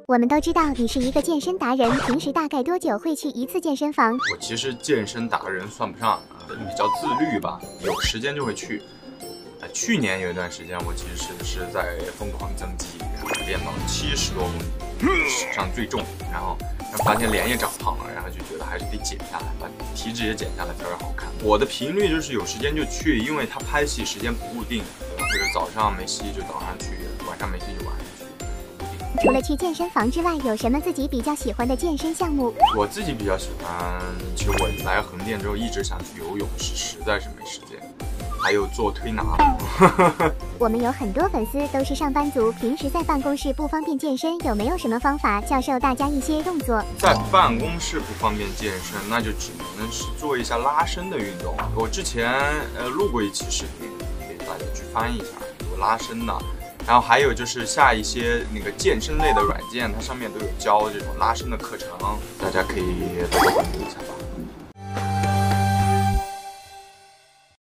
我们都知道你是一个健身达人，平时大概多久会去一次健身房？ 我其实健身达人算不上，比较自律吧，有时间就会去。去年有一段时间，我其实是在疯狂增肌，然后练到70多公斤，史上最重，然后发现脸也长胖了，然后就觉得还是得减下来，把体脂也减下来才会好看。我的频率就是有时间就去，因为他拍戏时间不固定，或者早上没戏就早上去，晚上没戏就晚上去。 除了去健身房之外，有什么自己比较喜欢的健身项目？ 我自己比较喜欢，其实我来横店之后一直想去游泳，实在是没时间。还有做推拿。 我们有很多粉丝都是上班族，平时在办公室不方便健身，有没有什么方法教授大家一些动作？ 在办公室不方便健身，那就只能是做一下拉伸的运动。我之前录过一期视频，给大家去翻译一下，有拉伸的。然后还有就是下一些那个健身类的软件，它上面都有教这种拉伸的课程，大家可以多多关注一下吧。